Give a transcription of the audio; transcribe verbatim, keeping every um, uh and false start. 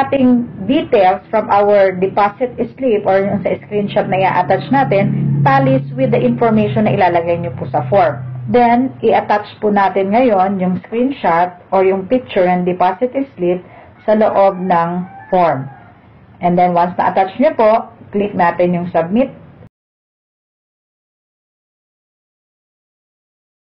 ating details from our deposit slip or yung sa screenshot na i-attach natin tallies with the information na ilalagay nyo po sa form. Then, i-attach po natin ngayon yung screenshot or yung picture ng deposit slip sa loob ng form. And then, once na-attach nyo po, click natin yung submit